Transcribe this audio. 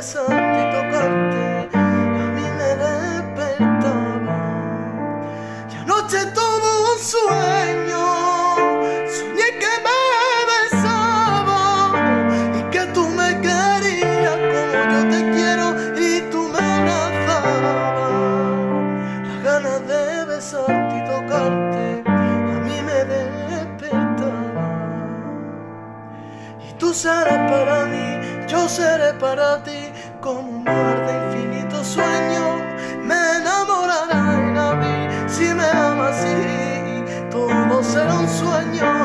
besarte y tocarte a mí me despertaba. Y anoche tuve un sueño, soñé que me besaba y que tú me querías como yo te quiero y tú me abrazabas. Las ganas de besarte y tocarte a mí me despertaban. Y tú serás para mí, yo seré para ti, como un mar de infinito sueño. Me enamorará en mí si me amas así, todo será un sueño.